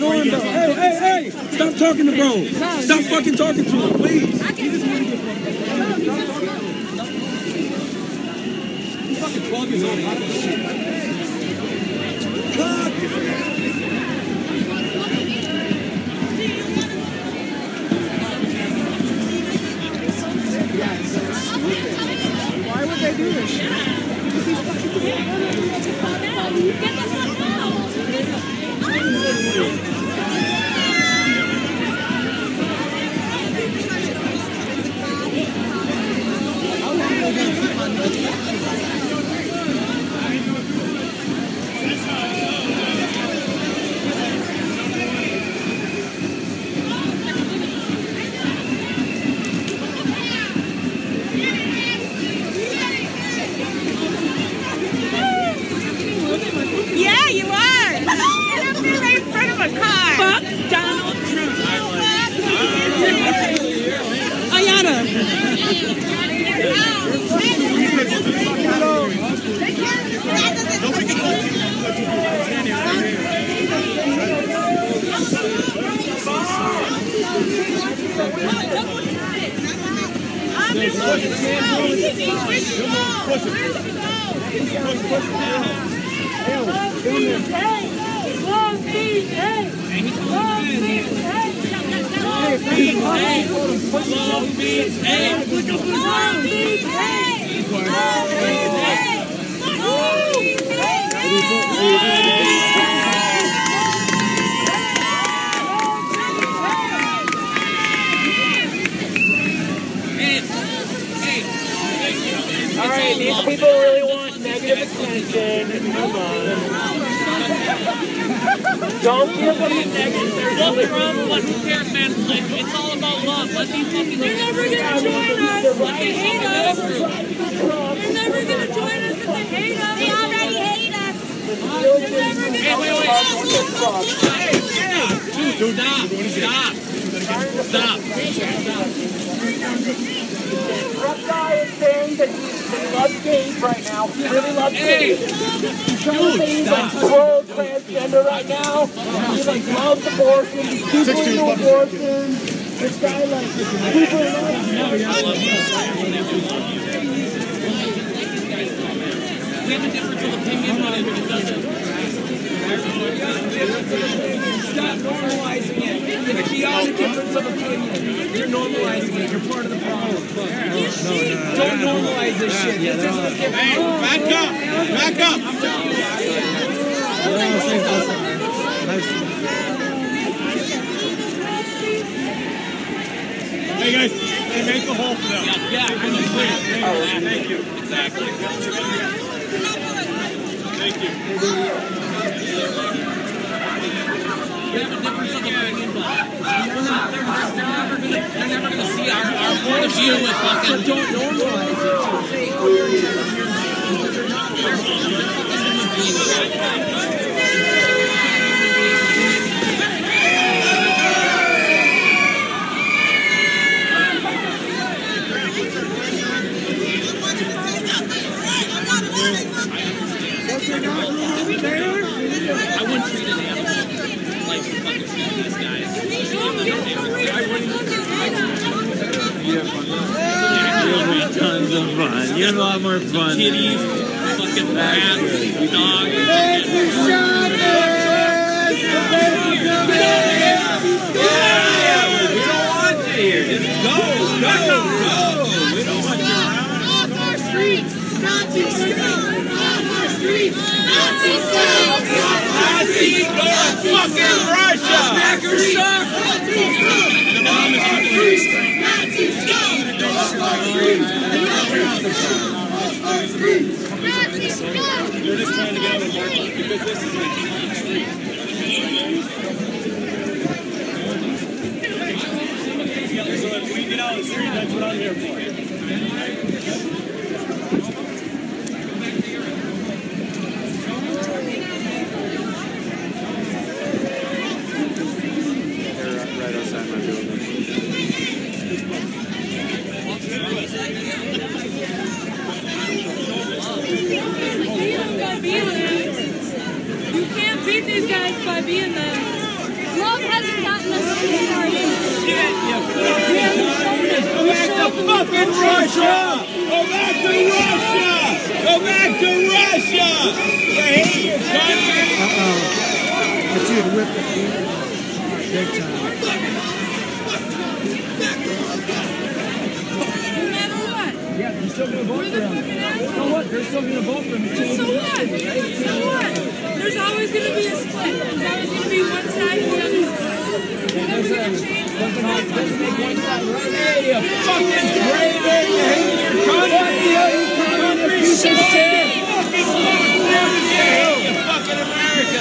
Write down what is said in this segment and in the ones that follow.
going, bro? Hey! Stop talking to bro. Stop fucking talking to him, please. He's fucking 12 years old. Why would they do this shit? Because he's fucking get the fuck out. How long are they going to keep on this? Yeah, you are. Get up there right in front of a car. Fuck Donald Trump. Ayana. Alright, these people really want negative attention. Come on. Don't give them the negative. There's nothing wrong with what who cares, man. It's all about love. Let these fucking... They're never gonna join us. They hate us. They're never gonna join us if they hate us. They already hate us. They're never gonna Stop. That guy is saying that he loves gays right now. He really loves gays. He's trying to say he's like pro-transgender right now. He like loves abortion. He's super into abortion. This guy like super loves. We have a difference of opinion on it, but it doesn't. Stop normalizing it. It's beyond a difference of opinion. You're normalizing it. You're part of the problem. Don't normalize this shit. This isn't a difference. Hey, back up! Back up! Hey guys, they make the hole for them. Yeah, Thank you. Exactly. Thank you. We have a difference of opinion, but they're never gonna see our point of view with fucking... So don't normalize it. I wouldn't treat an animal like fucking treat these guys. You'll have tons of fun. You have a lot more fun. Kitties, fucking rats, dogs. We don't want you here. Just go. We don't want you around. Off our streets! Nazis stop! Off our streets! Nazis stop! Nazi, go to fucking Russia! Packers suck! Nazis stop! Off our streets! Nazis stop! Off our streets! Nazis stop! They're just trying to get out of the market because this is a street. So if we get out of the street, that's what I'm here for. Right outside my building. You can't beat these guys by being them. Russia! Go back to Russia! Go back to Russia! You hate your country! But dude, whip it. Big time. No matter what. Yeah, you're still going to vote for him. fucking asshole. So what? They're still going to vote for him. So what? So what? There's always going to be a split. There's always going to be one side and the other side. You're never going to change the Doesn't make one side right. Hey, you fucking great man. You hate your country. You piece of shit. You fucking America!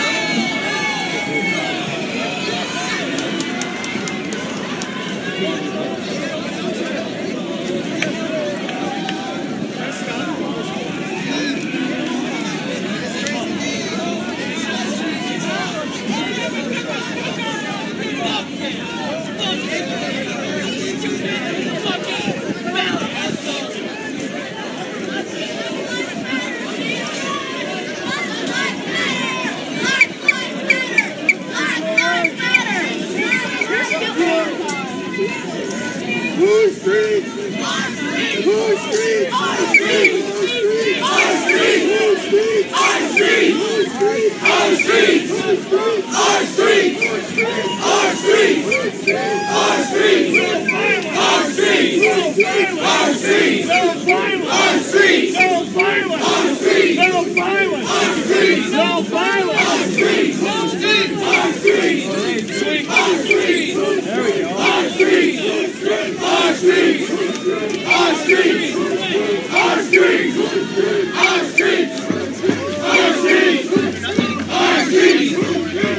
Who's streets? Our streets! Who's streets? Our streets! Our streets! Who's streets? Our streets! Our streets! Our streets! Our streets! Our streets! Our streets! Our streets! No violence! Our streets! No violence! Our streets! No violence! Our streets! No violence! Our streets! No streets! Our streets! Our streets! There we go. Our streets! Our streets! Our streets! Our streets! Our streets! Our streets! Our streets!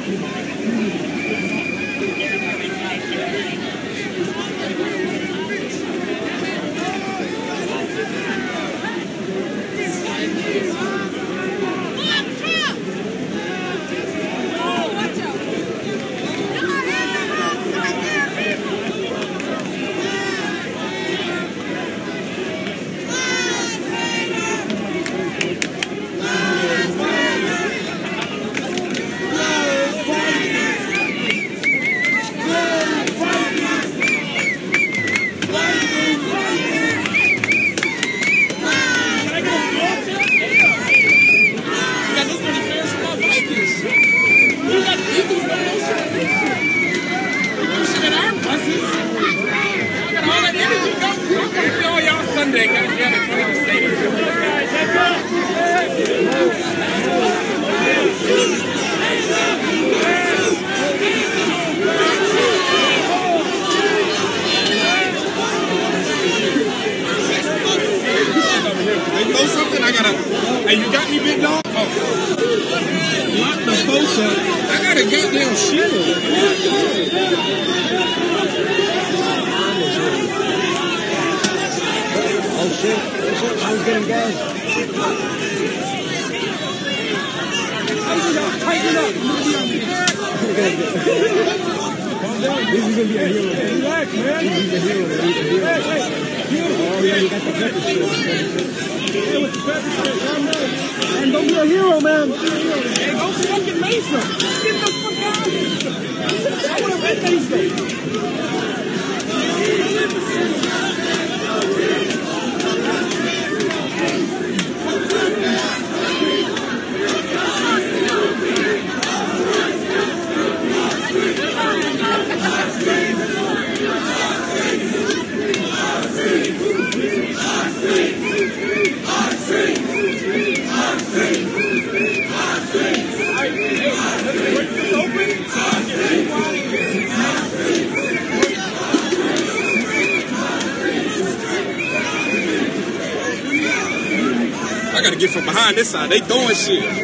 Hey, you got me, big dog? Oh. Lock the post up. I got a goddamn shield. Oh shit. I was getting gas. Tighten up. This is gonna be a hero. Relax, man. This is a hero. Oh yeah, you got the pepper spray. Yeah, with the pepper spray. Man, don't be a hero, man. Hey, go fucking Mesa. Get the fuck out of here. I would have been Mesa. I gotta get from behind this side. They throwing shit.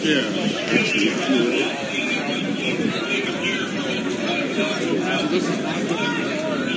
Yeah, actually.